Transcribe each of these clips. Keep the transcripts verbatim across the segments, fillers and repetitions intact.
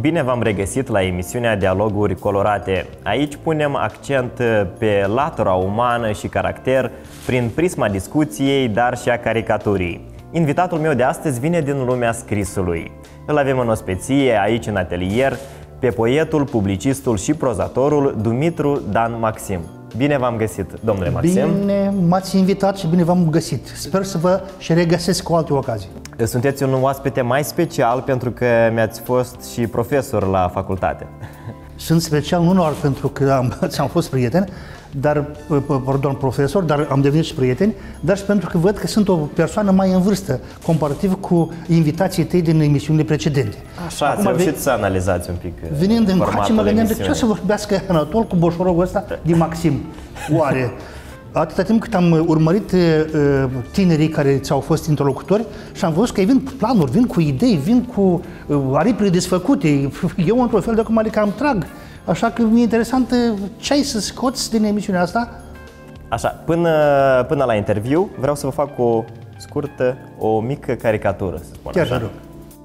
Bine v-am regăsit la emisiunea Dialoguri Colorate. Aici punem accent pe latura umană și caracter prin prisma discuției, dar și a caricaturii. Invitatul meu de astăzi vine din lumea scrisului. Îl avem în ospeție, aici în atelier, pe poetul, publicistul și prozatorul Dumitru Dan Maxim. Bine v-am găsit, domnule Maxim. Bine m-ați invitat și bine v-am găsit. Sper să vă și regăsesc cu alte ocazii. Sunteți un oaspete mai special pentru că mi-ați fost și profesor la facultate. Sunt special nu doar pentru că am, am fost prieten, dar, pardon, profesor, dar am devenit și prieteni, dar și pentru că văd că sunt o persoană mai în vârstă, comparativ cu invitații tăi din emisiunile precedente. Așa, ați reușit să analizați un pic venind în coace, mă gândeam de ce să vorbească Anatol cu boșorogul ăsta din Maxim. Oare? Atâta timp cât am urmărit uh, tinerii care ți-au fost interlocutori și am văzut că ei vin cu planuri, vin cu idei, vin cu uh, aripile desfăcute. Eu, într-un fel de acum, adică am trag. Așa că mi-e interesant uh, ce ai să scoți din emisiunea asta. Așa, până, până la interviu vreau să vă fac o scurtă, o mică caricatură, să spun Chiar așa. rog.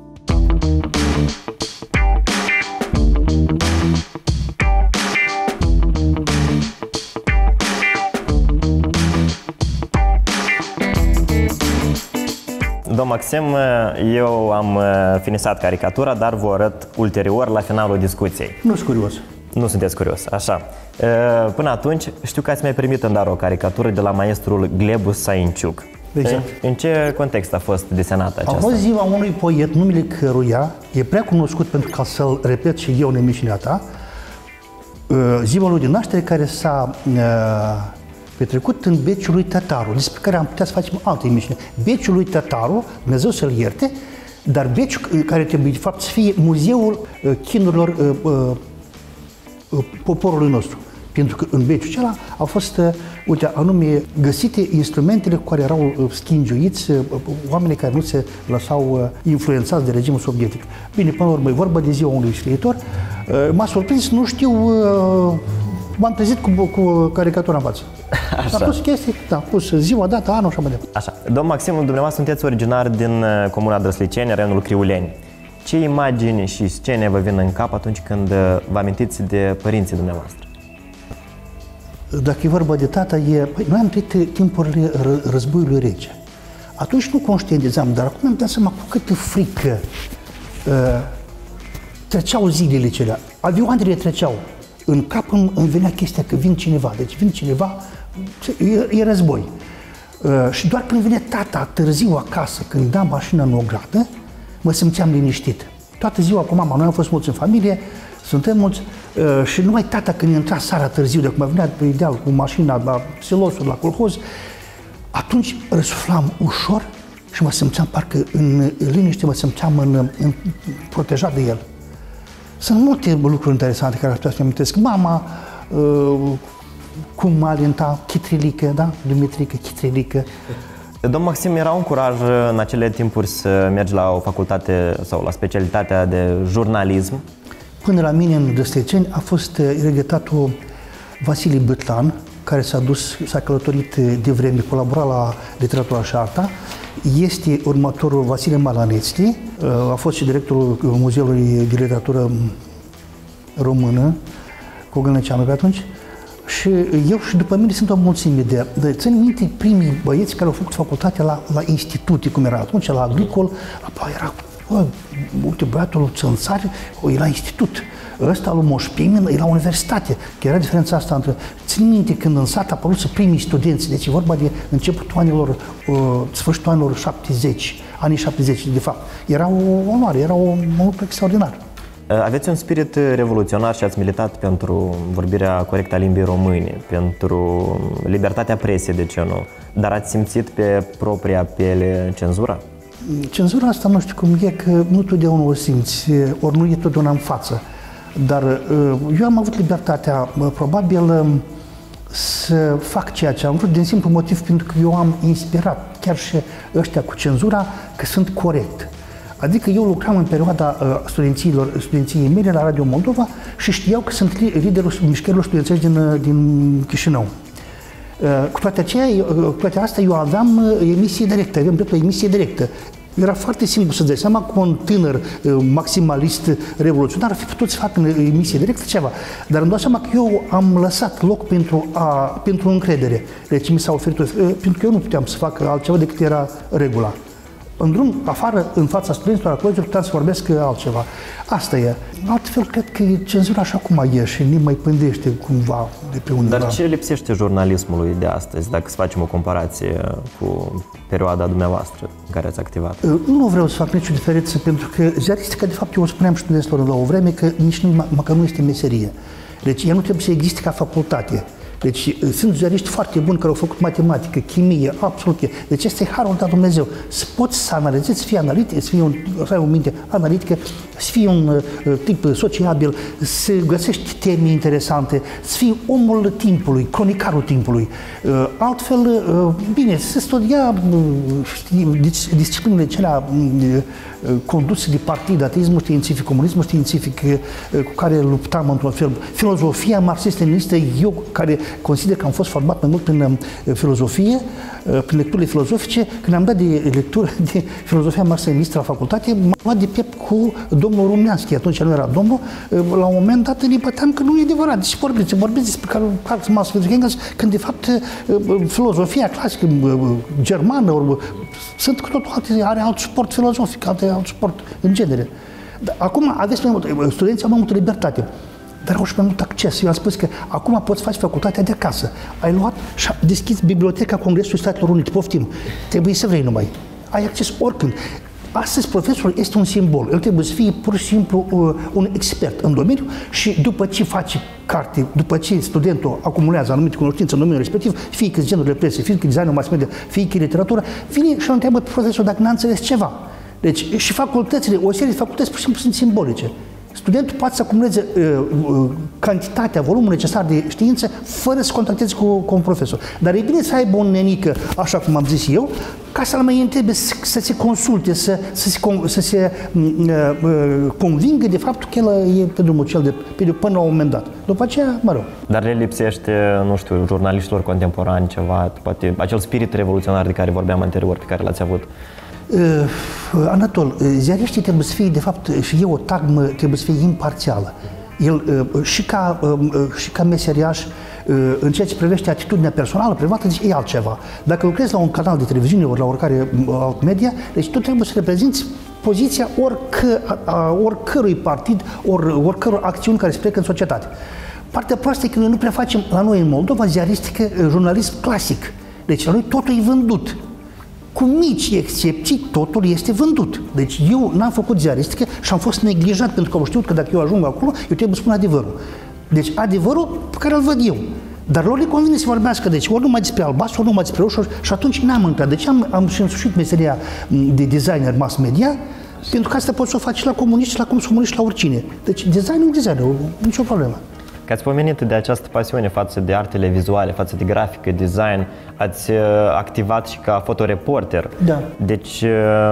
Domn Maxim, eu am finisat caricatura, dar vă arăt ulterior la finalul discuției. Nu sunt curios. Nu sunteți curios, așa. Până atunci, știu că ați mai primit în dar o caricatură de la maestrul Glebu Sainciuc. Exact. În ce context a fost desenată aceasta? A fost ziua unui poet, numele căruia e prea cunoscut pentru ca să-l repet și eu în emisiunea ta. Ziua lui de naștere care s-a petrecut în Beciul lui Tătaru, despre care am putea să facem altă emisiune. Beciul lui Tătaru, Dumnezeu să-l ierte, dar Beciul care trebuie de fapt să fie muzeul chinurilor uh, uh, poporului nostru. Pentru că în Beciul acela au fost, uh, uite, anume găsite instrumentele cu care erau uh, schingiuiți uh, oamenii care nu se lăsau uh, influențați de regimul sovietic. Bine, până la urmă, e vorba de ziua unui scriitor. Uh, m-a surprins, nu știu, uh, m-am trezit cu, cu caricatura în față. Așa. Am pus chestii, da, am pus ziua, data, anul și așa mai departe. Așa. Domn Maxim, dumneavoastră sunteți originar din comuna Drăsliceni, raionul Criuleni. Ce imagini și scene vă vin în cap atunci când vă amintiți de părinții dumneavoastră? Dacă e vorba de tata, e... Păi, noi am trăit timpurile ră, războiului rece. Atunci nu conștientizam, dar acum mi-am dat seama cu câtă frică uh, treceau zilele celea. Avioanele treceau. În cap îmi, îmi venea chestia că vin cineva, deci vin cineva, e, e război. Uh, și doar când vine tata târziu acasă, când da mașina în ogradă, mă simțeam liniștit. Toată ziua cu mama, noi am fost mulți în familie, suntem mulți, uh, și numai tata când intra seara târziu, de cum venea pe ideal cu mașina la silosul, la colhoz, atunci răsuflam ușor și mă simțeam parcă în liniște, mă simțeam în, în, protejat de el. Sunt multe lucruri interesante care aș putea să-mi amintesc. Mama, uh, cum mă alinta, Chitrilică, da? Dumitrică, Chitrilică. Domn Maxim, era un curaj în acele timpuri să mergi la o facultate sau la specialitatea de jurnalism? Până la mine în Drăsliceni a fost regretatul Vasile Bâtlan, care s-a dus, s-a călătorit de vreme, colabora la Literatura și Arta. Este următorul Vasile Malanețti, a fost și directorul Muzeului de Literatură Română, cu Gălneceanu pe atunci. Și eu și după mine sunt o mulțime de... de țin minte primii băieți care au făcut facultatea la, la institute, cum era atunci, la agricol, apoi era, bă, uite, băiatul Țânțari, e la institut. Ăsta lui Moș Pimin e la universitate, că era diferența asta între... Țin minte când în sat a apărut să primii studenți, deci e vorba de începutul anilor, uh, sfârșitul anilor șaptezeci, anii șaptezeci, de fapt. Era o onoare, era un lucru extraordinar. Aveți un spirit revoluționar și ați militat pentru vorbirea corectă a limbii române, pentru libertatea presei, de ce nu? Dar ați simțit pe propria piele cenzura? Cenzura asta nu știu cum e, că nu totdeauna o simți, ori nu e totdeauna în față. Dar eu am avut libertatea, probabil, să fac ceea ce am vrut, din simplu motiv pentru că eu am inspirat chiar și ăștia cu cenzura că sunt corect. Adică eu lucram în perioada studenților, studenției mele la Radio Moldova și știau că sunt liderul mișcărilor studențești din, din Chișinău. Cu toate, aceea, cu toate astea eu aveam emisie directă, aveam dreptul la emisie directă. Era foarte simplu să-ți dai seama că un tânăr maximalist revoluționar ar fi putut să facă în emisie directă ceva. Dar îmi dau seama că eu am lăsat loc pentru, a, pentru încredere. Deci mi s-a oferit, pentru că eu nu puteam să fac altceva decât era regula. În drum, afară, în fața studenților, acolo, puteam să vorbesc altceva. Asta e. Altfel, cred că cenzura așa cum e și nu mai pândește cumva de pe undeva. Dar ce lipsește jurnalismului de astăzi, dacă să facem o comparație cu perioada dumneavoastră în care ați activat? Nu vreau să fac nicio diferență, pentru că ziaristica, de fapt, eu o spuneam și studenților la o vreme, că nici nu, măcar nu este meserie. Deci ea nu trebuie să existe ca facultate. Deci sunt ziariști foarte buni care au făcut matematică, chimie, absolut. Deci este harul dat Dumnezeu. Să poți să analizezi, să fii analitic, să fii un, să ai o minte analitică, să fii un uh, tip sociabil, să găsești teme interesante, să fii omul timpului, cronicarul timpului. Uh, altfel, uh, bine, să studia uh, disciplinele celea uh, conduse de partid, ateismul științific, comunismul științific, uh, cu care luptam într-un fel. Filozofia marxist-leninistă, eu care consider că am fost format mai mult prin uh, filozofie, uh, prin lecturile filozofice. Când am dat de lectură de filozofia marxist-leninistă la facultate, m-am luat de piept cu domnul Rumneanski, atunci nu era domnul, uh, la un moment dat îi băteam că nu e adevărat. Deci vorbiți, vorbiți despre Karl Marx, Engels, când de fapt uh, filozofia clasică uh, germană uh, sunt cu totul alte, are alt suport filozofic, alte, alt suport în genere. Acum aveți mai mult, studenții au mai multă libertate, dar au și mai mult acces. Eu am spus că acum poți face facultatea de acasă. Ai luat și deschizi Biblioteca Congresului Statelor Unite, poftim, trebuie să vrei numai. Ai acces oricând. Astăzi profesorul este un simbol. El trebuie să fie pur și simplu uh, un expert în domeniu și după ce face carte, după ce studentul acumulează anumite cunoștințe în domeniul respectiv, fie că genurile presei, fie că designul mass media, fie că literatură, vine și îl întreabă pe profesor dacă n-a înțeles ceva. Deci și facultățile, o serie de facultăți pur și simplu sunt simbolice. Studentul poate să acumuleze uh, uh, cantitatea, volumul necesar de știință fără să contacteze cu, cu un profesor. Dar e bine să aibă o nenică, așa cum am zis eu, ca să-l mai întrebe să, să se consulte, să, să se, să se uh, uh, convingă de faptul că el e pe drumul cel de pe de, până la un moment dat. După aceea, mă rog. Dar le lipsește, nu știu, jurnaliștilor contemporani ceva, poate acel spirit revoluționar de care vorbeam anterior, pe care l-ați avut? Uh, Anatol, ziariștii trebuie să fie, de fapt, și eu o tagmă trebuie să fie imparțială. El, uh, și, ca, uh, și ca meseriaș, uh, în ceea ce privește atitudinea personală, privată, deci e altceva. Dacă lucrezi la un canal de televiziune ori la oricare alt media, deci tu trebuie să reprezinți poziția orică, a, a oricărui partid, or, oricăror acțiuni care se plecă în societate. Partea proastă e că noi nu prea facem, la noi în Moldova, ziaristică, jurnalism clasic. Deci la noi totul e vândut. Cu mici excepții, totul este vândut. Deci eu n-am făcut ziaristică și am fost neglijat pentru că am știut că dacă eu ajung acolo, eu trebuie să spun adevărul. Deci adevărul pe care îl văd eu. Dar lor le convine să vorbească, deci ori numai despre albastru, ori numai despre roșu, și atunci n-am intrat. Deci am, am și însușit meseria de designer mass media, pentru că asta poți să o faci la comuniști, la cum comuniști, la oricine. Deci designul, designul, nicio problemă. Că ați pomenit de această pasiune față de artele vizuale, față de grafică, design, ați activat și ca fotoreporter. Da. Deci,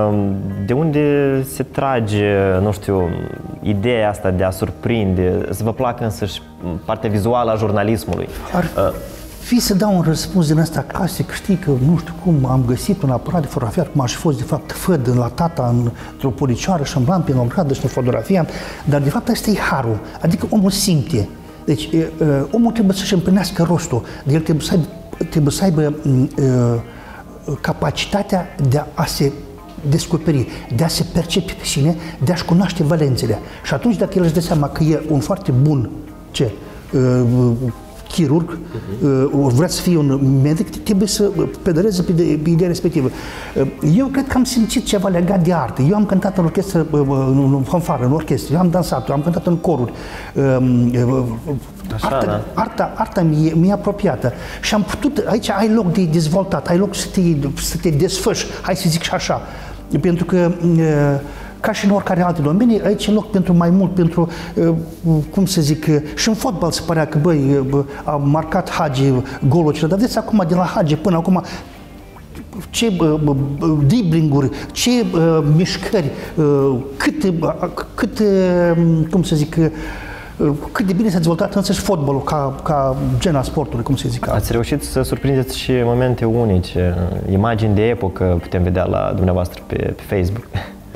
de unde se trage, nu știu, ideea asta de a surprinde, să vă placă însăși partea vizuală a jurnalismului? Ar fi să dau un răspuns din ăsta clasic, știi că, nu știu cum, am găsit un aparat de fotografiat, cum aș fi fost, de fapt, făd la tata într-o poricioară și îmblam pe o și ne fotografiam, dar, de fapt, ăsta e harul, adică omul simte. Deci, omul trebuie să-și împlinească rostul, el trebuie să aibă, trebuie să aibă capacitatea de a se descoperi, de a se percepe pe sine, de a-și cunoaște valențele. Și atunci, dacă el își dă seama că e un foarte bun ce, chirurg, uh-huh. vrea să fie un medic, trebuie să pedaleze pe, pe ideea respectivă. Eu cred că am simțit ceva legat de artă. Eu am cântat în orchestră, în fanfară, în orchestră, eu am dansat, eu am cântat în coruri. Așa, arta, da. arta, arta mi-e, mi-e apropiată și am putut, aici ai loc de dezvoltat, ai loc să te, să te desfăși, hai să zic și așa. Pentru că ca și în oricare alte domenii, aici e loc pentru mai mult, pentru, cum să zic, și în fotbal se părea că, băi, a marcat Hagi golul acela, dar vedeți acum, de la Hagi până acum, ce driblinguri, ce uh, mișcări, uh, cât, uh, cât uh, cum să zic, cât de bine s-a dezvoltat însăși fotbalul ca, ca gen al sportului, cum se zice. Ați reușit să surprindeți și momente unice, imagini de epocă putem vedea la dumneavoastră pe, pe Facebook.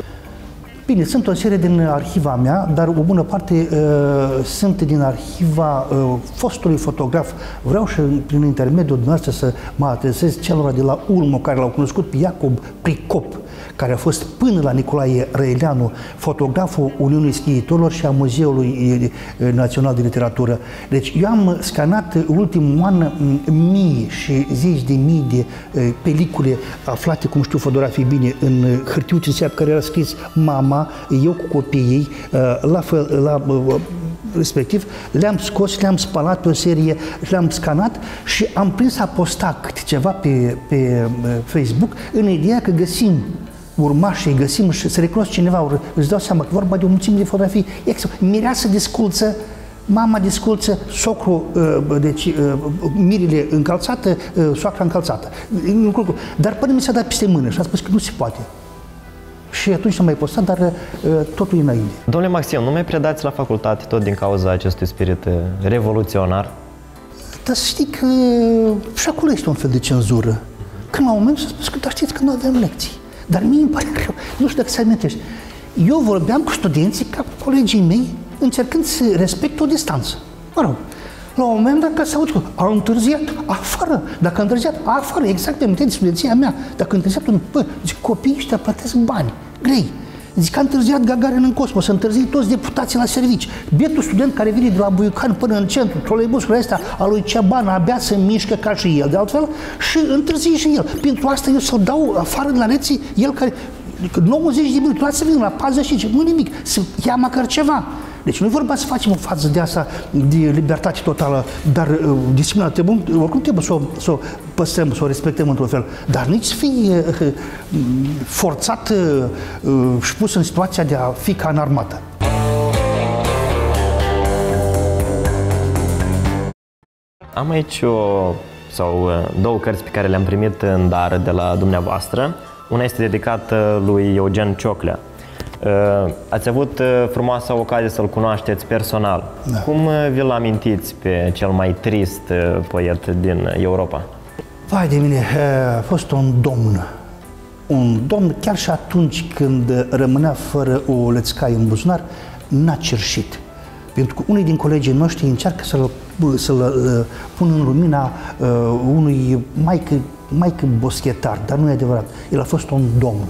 Bine, sunt o serie din arhiva mea, dar o bună parte uh, sunt din arhiva uh, fostului fotograf. Vreau și prin intermediul dumneavoastră să mă adresez celor de la Ulmo, care l-au cunoscut pe Iacob Pricop, care a fost până la Nicolae Răileanu fotograful Uniunii Scriitorilor și a Muzeului Național de Literatură. Deci eu am scanat ultimul an mii și zeci de mii de pelicule aflate, cum știu fotografii bine, în hârtiuțe pe care era scris mama, eu cu copiii, la, fel, la respectiv, le-am scos, le-am spălat pe o serie, le-am scanat și am prins a posta câte ceva pe, pe Facebook în ideea că găsim urmașii, găsim și să recunosc cineva, îți dau seama că vorba de o mulțime de fotografii, mireasă disculță, mama disculță, socru, deci mirile încălțată, soacra încălțată. Dar până mi s-a dat peste mână și a spus că nu se poate. Și atunci s-a mai postat, dar totul e înainte. Domnule Maxim, nu mai predați la facultate tot din cauza acestui spirit revoluționar? Dar să știi că și acolo este un fel de cenzură. Când la un moment s-a spus că, dar știți că nu avem lecții. Dar mie îmi pare greu. Nu știu dacă se amintești. Eu vorbeam cu studenții ca cu colegii mei, încercând să respect o distanță. Mă rog, la un moment dat, ca să aud că a întârziat, afară. Dacă a întârziat, afară. Exact pe minte de studenția mea. Dacă a întârziat, bă, zic, copiii ăștia plătesc bani grei. Zic că a întârziat Gagarin în cosmos, a întârziat toți deputații la servici. Bietul student care vine de la Buiucan până în centru, troleibusul ăsta al lui Ceaban abia se mișcă ca și el, de altfel, și întârzie și el. Pentru asta eu să-l dau afară de la lecții, el care nouăzeci de minute, toate să vină la pauză și nu nimic, să ia măcar ceva. Deci nu e vorba să facem o fază de asta de libertate totală, dar uh, disciplina trebuie, oricum trebuie să o, să o păstrăm, să o respectăm într-un fel, dar nici să fie uh, forțat uh, și pus în situația de a fi ca în armată. Am aici o, sau două cărți pe care le-am primit în dar de la dumneavoastră. Una este dedicată lui Eugen Cioclea. Ați avut frumoasa ocazie să-l cunoașteți personal. Da. Cum vi-l amintiți pe cel mai trist poet din Europa? Vai de mine, a fost un domn. Un domn, chiar și atunci când rămânea fără o lățcaie în buzunar, n-a cerșit. Pentru că unii din colegii noștri încearcă să-l să pună în lumina uh, unui maică, maică boschetar, dar nu e adevărat. El a fost un domn.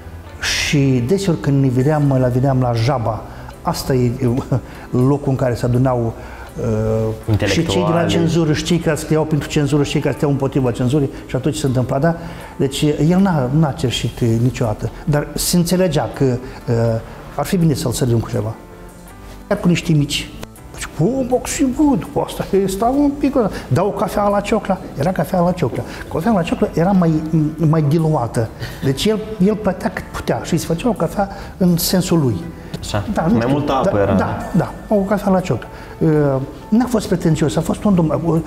Și deseori când ne vedeam, la vedeam la Jaba, asta e locul în care se adunau uh, și cei de la cenzură, și cei care scriau pentru cenzură, și cei care scriau împotriva cenzurii, și atunci se întâmpla, da? Deci el n-a, n-a cerșit niciodată, dar se înțelegea că uh, ar fi bine să-l sărim cu ceva. Iar cu niște mici. Deci, cu oxibud, cu asta, stau un pic, dau o cafea la Cioclea, era cafea la Cioclea. Cafea la Cioclea era mai, mai diluată, deci el, el plătea cât putea și îi se făcea o cafea în sensul lui. Așa, da, mai știu, multă apă da, era. Da, da, o cafea la Cioclea. N-a fost pretențios, a fost un domn,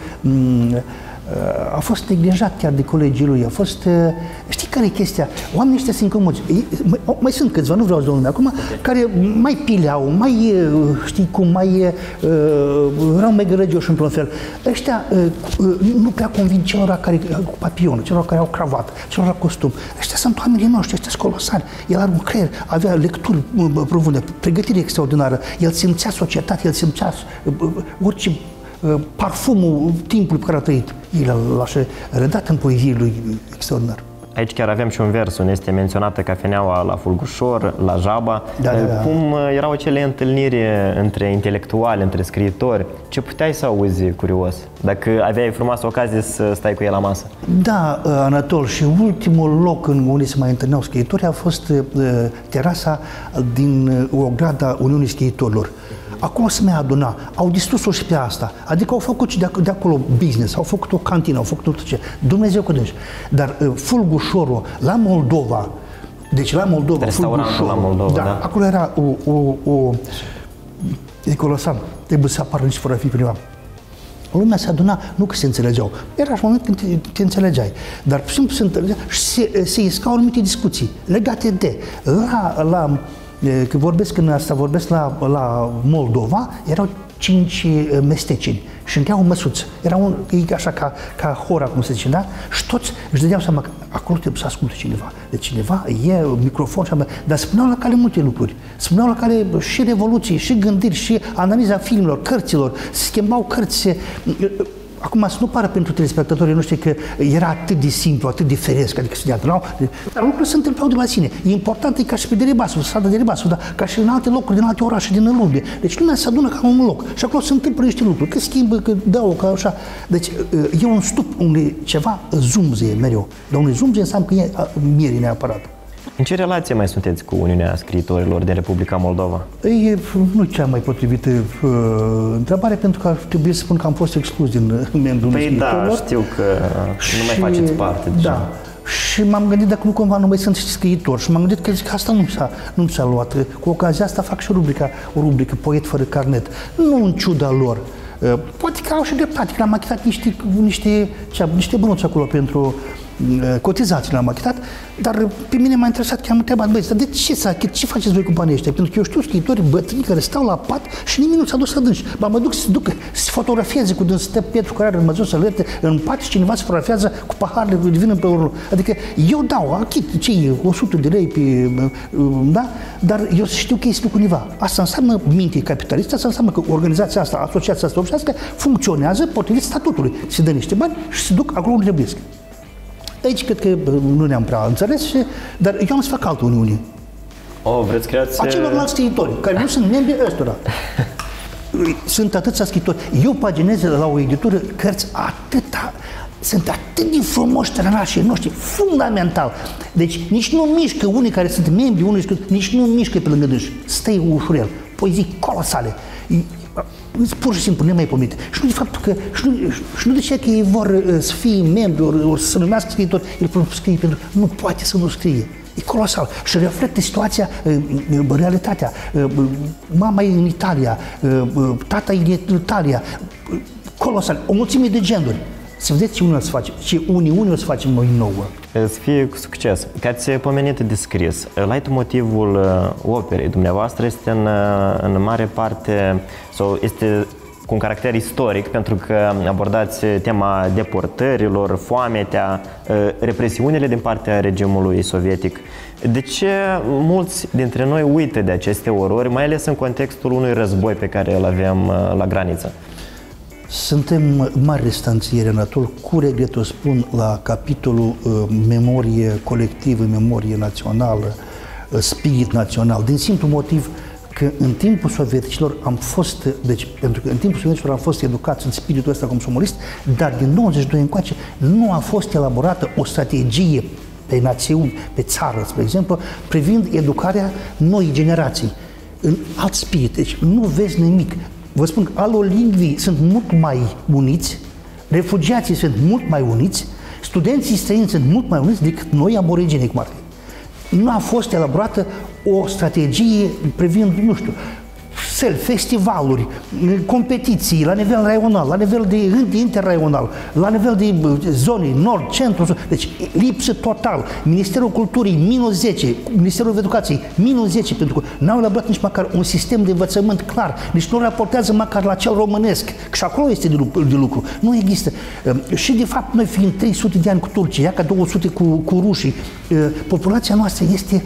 a fost neglijat chiar de colegii lui, a fost, știi care e chestia? Oamenii ăștia sunt incomozi. Mai, mai sunt câțiva, nu vreau să dau nume acum, care mai pileau, mai, știi cum, mai erau mai gărăgioși într-un fel. Ăștia nu prea convin celor care cu papionul, celor care au cravată, celor la costum. Ăștia sunt oamenii noștri, ăștia sunt colosali. El are un creier, avea lecturi profunde, pregătire extraordinară. El simțea societatea, el simțea orice parfumul timpului pe care a trăit. El l-a redat în poezie lui extraordinar. Aici chiar avem și un vers unde este menționată cafeneaua la Fulgușor, la Jaba. Da, da, da. Cum erau acele întâlniri între intelectuali, între scriitori? Ce puteai să auzi curios, dacă aveai frumoasă ocazie să stai cu el la masă? Da, Anatol, și ultimul loc în unde se mai întâlneau scriitori a fost uh, terasa din Ograda Uniunii Scriitorilor. Acolo se mai aduna, au distrus-o și pe asta, adică au făcut de, de acolo business, au făcut o cantină, au făcut tot ce, Dumnezeu cu dânsi. Dar uh, Fulgușorul, la Moldova, deci la Moldova, Restaurantul la Moldova, da, da. Acolo era o, o, o e colosal, trebuie să apară niște fotografii prima. Lumea se aduna, nu că se înțelegeau, era și moment când te, te înțelegeai, dar pur și simplu se înțelegea și se, se iscau anumite discuții legate de, la, la când vorbesc în asta, vorbesc la, la Moldova, erau cinci mesteceni și încheau măsuță. Era un, e așa ca, ca hora, cum se zice, da? Și toți își dădeau seama că acolo trebuie să asculte cineva. Deci cineva e microfon și dar spuneau la cale multe lucruri. Spuneau la cale și revoluții, și gândiri, și analiza filmelor, cărților, se schimbau cărți. Acum să nu pară pentru telespectatorii noștri că era atât de simplu, atât de feresc, adică studiat, nu? Dar lucrurile se întâmplau de la sine. E important e ca și pe Deribasul, strada Deribasul, dar ca și în alte locuri, din alte orașe, din lume. Deci lumea se adună ca un loc și acolo se întâmplă niște lucruri, că schimbă, că dau, că așa. Deci e un stup unde ceva zumze mereu, dar unde zumze înseamnă că e miere neapărat. În ce relație mai sunteți cu Uniunea Scriitorilor din Republica Moldova? E nu cea mai potrivită uh, întrebare, pentru că ar trebui să spun că am fost exclus din membrul Păi da, știu că nu mai faceți parte. Da. Deja. Și m-am gândit dacă nu cumva nu mai sunt scriitor și m-am gândit că zic, asta nu s-a, nu s-a luat. Cu ocazia asta fac și o rubrică, o rubrică Poet fără carnet. Nu în ciuda lor. Uh, poate că au și dreptate, că am achitat niște, niște, ce, niște bănuți acolo pentru cotizații le-am achitat, dar pe mine m-a interesat că am întrebat, băi, de ce să achit, ce faceți voi cu banii ăștia? Pentru că eu știu scriitori bătrâni care stau la pat și nimeni nu s-a dus să dânși. Ba, mă duc să duc, să fotografieze cu dâns, stă Petru care are rămăzut să lerte în pat și cineva se fotografiază cu paharele de vin pe urlă. Adică eu dau, achit cei o sută de lei pe, da? Dar eu știu că este cu cuiva. Asta înseamnă minte capitalistă, asta înseamnă că organizația asta, asociația asta obșească, funcționează potrivit statutului. Se dă niște bani și se duc acolo unde trebuie. Aici cred că nu ne-am prea înțeles, și, dar eu am să fac altă Uniune. O, vreți creați... Acelorlalți scriitori, care nu sunt membri ăstora. Sunt atâția scriitori. Eu paginez la o editură cărți atâta, sunt atât de frumoși trănașii noștri, fundamental. Deci nici nu mișcă unii care sunt membri, unii nici nu mișcă pe lângă dânși. Stă ușurel, poezii colosale. Pur și simplu nemaipomenite. Și nu de faptul că, și nu, și nu de ce că ei vor să fie membri, ori, ori să numească scriitori, el scrie pentru că nu poate să nu scrie. E colosal. Și reflectă situația, realitatea. Mama e în Italia, tata e în Italia. Colosal. O mulțime de genuri. Să vedeți ce unii o să facem, ce uniune o să facem noi nouă. Să fie cu succes. Că ați pomenit de scris. Leitmotivul operei dumneavoastră este în, în mare parte, sau este cu un caracter istoric, pentru că abordați tema deportărilor, foametea, represiunile din partea regimului sovietic. De ce mulți dintre noi uită de aceste orori, mai ales în contextul unui război pe care îl avem la graniță? Suntem mari restanțieri, Anatol, cu regret o spun, la capitolul uh, memorie colectivă, memorie națională, uh, spirit național, din simplu motiv că în timpul sovieticilor am fost, deci pentru că în timpul sovieticilor am fost educați în spiritul ăsta comsomolist, dar din nouăzeci și doi încoace nu a fost elaborată o strategie pe națiuni, pe țară, spre exemplu, privind educarea noii generații, în alt spirit. Deci nu vezi nimic. Vă spun că alolingvii sunt mult mai uniți, refugiații sunt mult mai uniți, studenții străini sunt mult mai uniți decât noi, aborigenii, cum ar fi. Nu a fost elaborată o strategie privind, nu știu, festivaluri, competiții la nivel raional, la nivel de interraional, la nivel de zone, nord, centru, deci lipsă total. Ministerul Culturii, minus zece, Ministerul Educației, minus zece, pentru că n-au elaborat nici măcar un sistem de învățământ clar, deci nu raportează măcar la cel românesc, că și acolo este de lucru, de lucru. Nu există. Și de fapt, noi fiind trei sute de ani cu Turcia, ca două sute cu, cu rușii, populația noastră este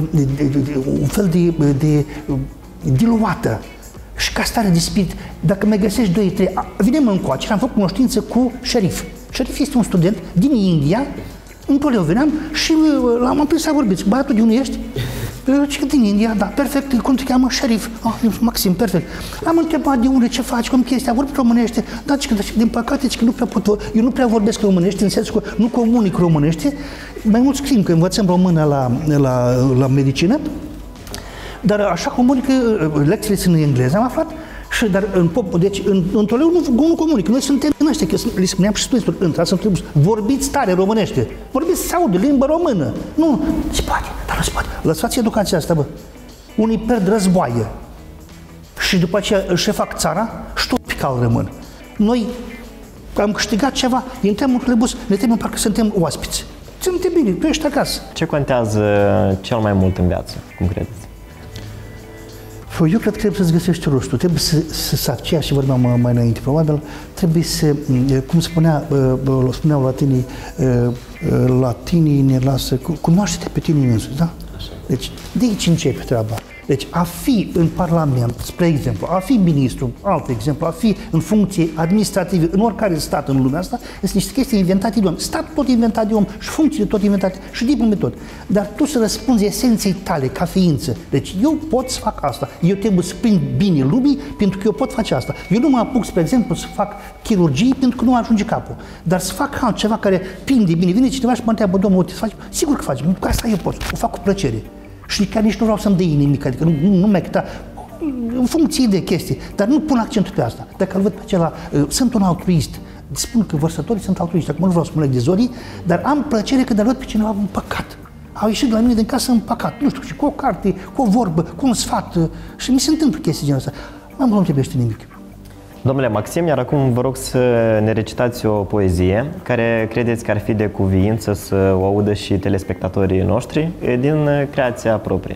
un fel de, de diluată și ca stare de spirit. Dacă mai găsești doi trei, venim încoace, am făcut cunoștință cu Șerif. Șerif este un student din India, într-o leu veneam și l-am prins să vorbiți. Băiatul, de unde ești? Ce din India, da, perfect, cum te cheamă? Șerif. Ah, Maxim, perfect. Am întrebat de unde, ce faci, cum chestia, vorbit românește. Da, că, din păcate, că nu prea pot, eu nu prea vorbesc românește, în sensul că nu comunic românește. Mai mult scriem că învățăm română la, la, la medicină. Dar așa comunică, lecțiile sunt în engleză, am aflat, și, dar în pop, deci în, într-o leu nu, nu comunică. Noi suntem în ăștia, că le spuneam și studenților, intrați în tribus, vorbiți tare românește, vorbiți să audă limba română. Nu, se poate, dar nu se poate. Lăsați educația asta, bă. Unii pierd războaie și după aceea își fac țara și tot pe cal rămân. Noi am câștigat ceva, intrăm în tribus, ne temem parcă suntem oaspeți. Ține-te bine, tu ești acasă. Ce contează cel mai mult în viață, cum credeți? Eu cred că trebuie să-ți găsești rostul, trebuie să, să, să aceea și vorbeam mai înainte, probabil, trebuie să, cum spunea, spuneau latinii, latinii ne lasă, cunoaște-te pe tine însuți, da? Deci, de aici începe treaba. Deci, a fi în Parlament, spre exemplu, a fi ministru, alt exemplu, a fi în funcție administrative, în oricare stat în lumea asta, sunt niște chestii inventate de om. Statul tot inventat de om și funcțiile tot inventate și diplome tot. Dar tu să răspunzi esenței tale ca ființă. Deci, eu pot să fac asta. Eu trebuie să prind bine lumii pentru că eu pot face asta. Eu nu mă apuc, spre exemplu, să fac chirurgie pentru că nu ajunge capul. Dar să fac altceva care prinde bine. Vine cineva și mă întreabă, domnul, uite, să faci? Sigur că facem. Asta eu pot. O fac cu plăcere. Și chiar nici nu vreau să-mi dă nimic, adică nu, nu, nu mai da, în funcție de chestii, dar nu pun accentul pe asta. Dacă îl văd pe acela, uh, sunt un altruist, spun că vărsătorii sunt altruiști, acum nu vreau să mă leg de zorii, dar am plăcere că de văd pe cineva un păcat. Au ieșit de la mine din casă în păcat, nu știu, și cu o carte, cu o vorbă, cu un sfat, uh, și mi se întâmplă chestii genul ăsta. Mai mult nu trebuie nimic. Domnule Maxim, iar acum vă rog să ne recitați o poezie care credeți că ar fi de cuviință să o audă și telespectatorii noștri din creația proprie.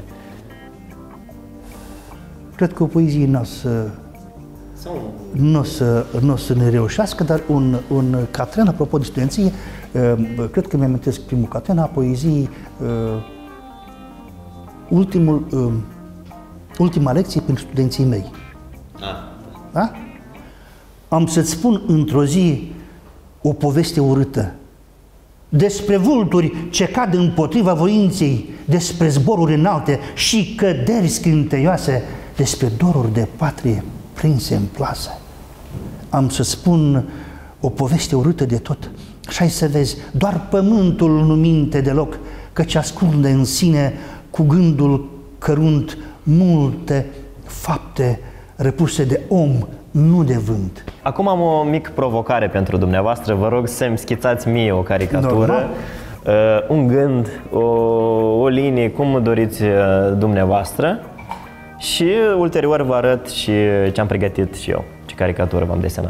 Cred că o poezie nu o să, n-o să, n-o să ne reușească, dar un, un catren, apropo de studenție, cred că mi-amintesc primul catren a poeziei, ultimul, ultima lecție pentru studenții mei. Da? Am să-ți spun într-o zi o poveste urâtă despre vulturi ce cad împotriva voinței, despre zboruri înalte și căderi scânteioase, despre doruri de patrie prinse în plasă. Am să spun o poveste urâtă de tot și ai să vezi, doar pământul nu minte deloc, căci ascunde în sine cu gândul cărunt multe fapte repuse de om, nu de vânt. Acum am o mică provocare pentru dumneavoastră. Vă rog să-mi schițați mie o caricatură, uh, un gând, o, o linie, cum doriți uh, dumneavoastră, și ulterior vă arăt și ce am pregătit și eu, ce caricatură v-am desenat.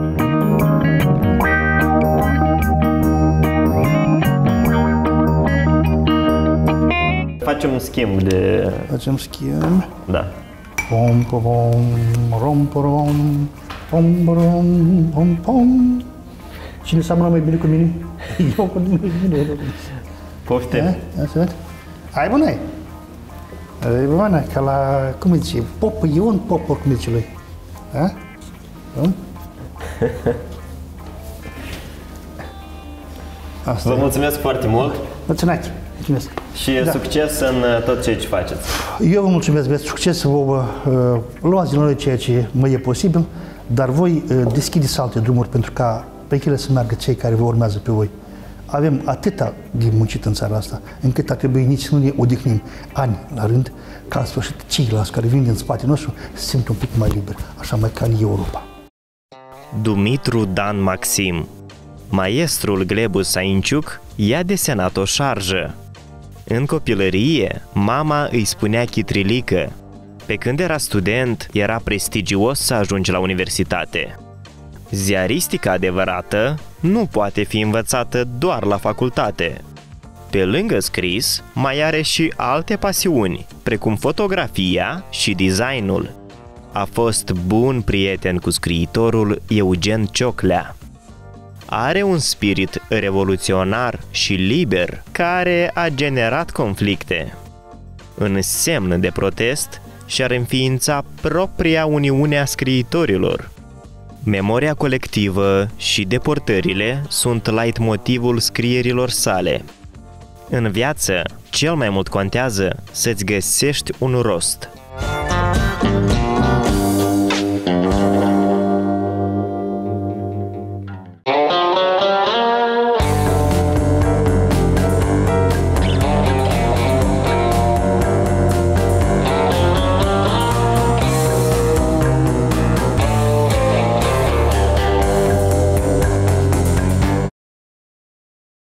Facem schimb de... Facem schimb? Da. Pom, pom, rom, pom, pom, rom, pom, pom. Cine seamănă mai bine cu mine? Eu cu mine. Poftim. Hai, bă, n-ai. E bă, ca la, cum îi zice, pop, Ion Popor, cum îi zice lui. Ha? Vă mulțumesc foarte mult. Mulțumesc. Mulțumesc. Și da. Succes în tot ceea ce faceți. Eu vă mulțumesc, veți succes, vă uh, luați din noi ceea ce mă e posibil, dar voi uh, deschideți alte drumuri pentru ca pe ele să meargă cei care vă urmează pe voi. Avem atâta de muncit în țara asta, încât ar trebui nici să nu ne odihnim ani la rând, ca în sfârșit ceilalți care vin din spatele nostru se simt un pic mai liberi, așa mai ca în Europa. Dumitru Dan Maxim. Maestrul Glebu Sainciuc i-a desenat o șarjă. În copilărie, mama îi spunea chitrilică. Pe când era student, era prestigios să ajungi la universitate. Ziaristica adevărată nu poate fi învățată doar la facultate. Pe lângă scris, mai are și alte pasiuni, precum fotografia și designul. A fost bun prieten cu scriitorul Eugen Cioclea. Are un spirit revoluționar și liber care a generat conflicte. În semn de protest, și-ar înființa propria Uniune a Scriitorilor. Memoria colectivă și deportările sunt leitmotivul scrierilor sale. În viață, cel mai mult contează să-ți găsești un rost.